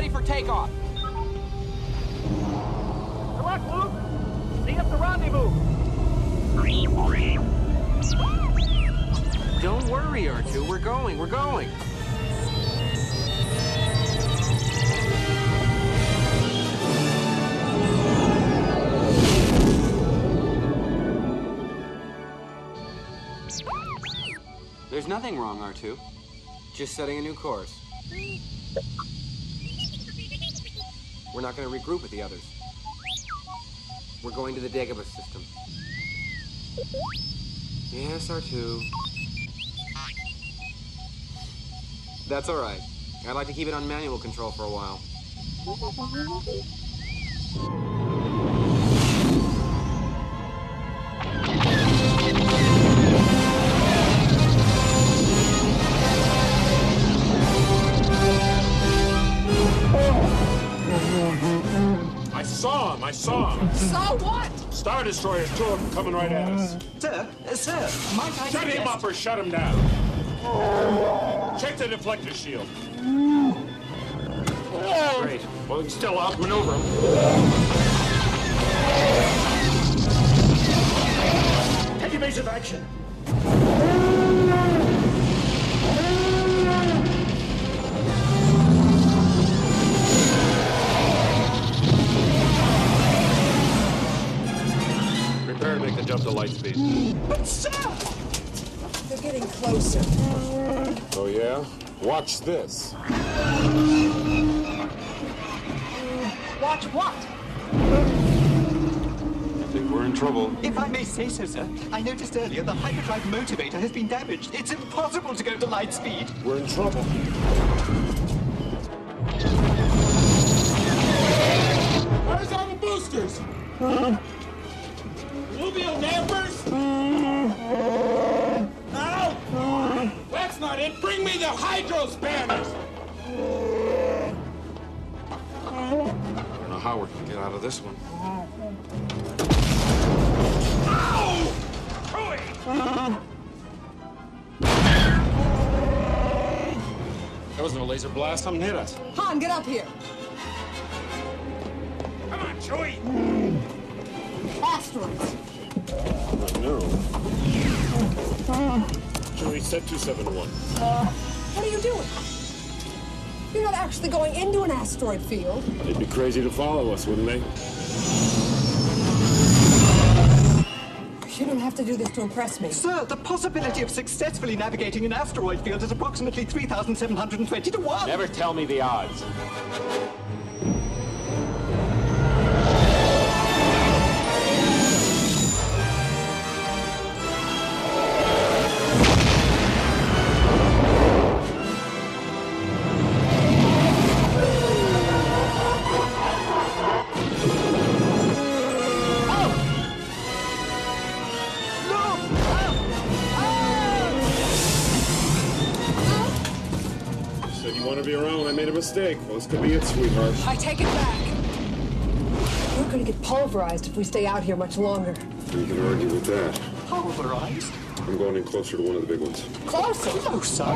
ready for takeoff. Good luck, Luke. See you at the rendezvous. Don't worry, R2. We're going. There's nothing wrong, R2. Just setting a new course. We're not going to regroup with the others. We're going to the Adywans system. Yes, R2. That's all right. I'd like to keep it on manual control for a while. I saw him. Saw what? Star Destroyers, two of them coming right at us. Sir, might I Shut him up or shut him down. Check the deflector shield. Great. Well, we can still outmaneuver him. Take evasive action. Prepare to make the jump to light speed. But sir! They're getting closer. Oh, yeah? Watch this. Watch what? I think we're in trouble. If I may say so, sir, I noticed earlier the hyperdrive motivator has been damaged. It's impossible to go to light speed. We're in trouble. Where's all the boosters? Fluvial dampers? No! That's not it. Bring me the hydro spanners. I don't know how we're gonna get out of this one. Ow! That was no laser blast. Something hit us. Han, get up here. Come on, Chewie. Asteroids. No. Chewie, set 271. What are you doing? You're not actually going into an asteroid field. They'd be crazy to follow us, wouldn't they? You don't have to do this to impress me. Sir, the possibility of successfully navigating an asteroid field is approximately 3,720 to 1. Never tell me the odds. Be around when I made a mistake. Well, this could be it, sweetheart. I take it back. We're going to get pulverized if we stay out here much longer. You can argue with that. Pulverized? I'm going in closer to one of the big ones. Closer? Closer?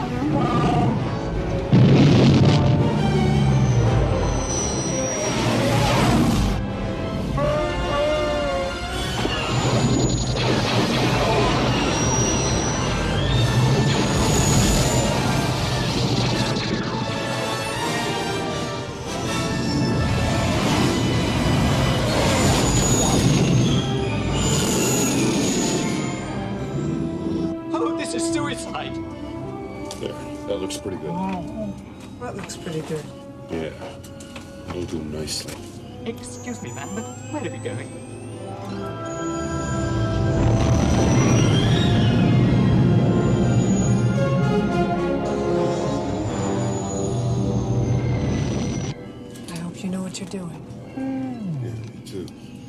There. That looks pretty good. That looks pretty good. Yeah. It'll do nicely. Excuse me, ma'am, but where are we going? I hope you know what you're doing. Yeah, me too.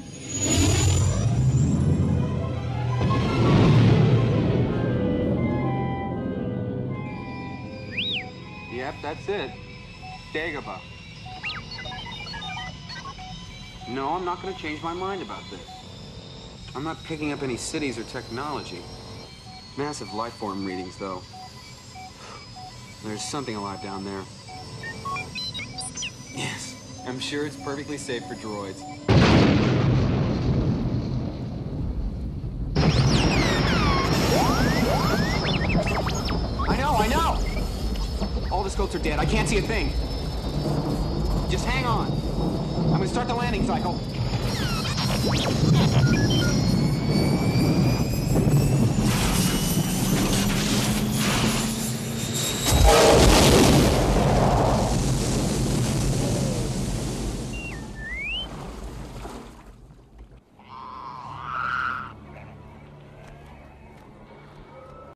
Yep, that's it. Dagobah. No, I'm not going to change my mind about this. I'm not picking up any cities or technology. Massive life form readings, though. There's something alive down there. Yes, I'm sure it's perfectly safe for droids. I know! All the scopes are dead. I can't see a thing. Just hang on. I'm gonna start the landing cycle.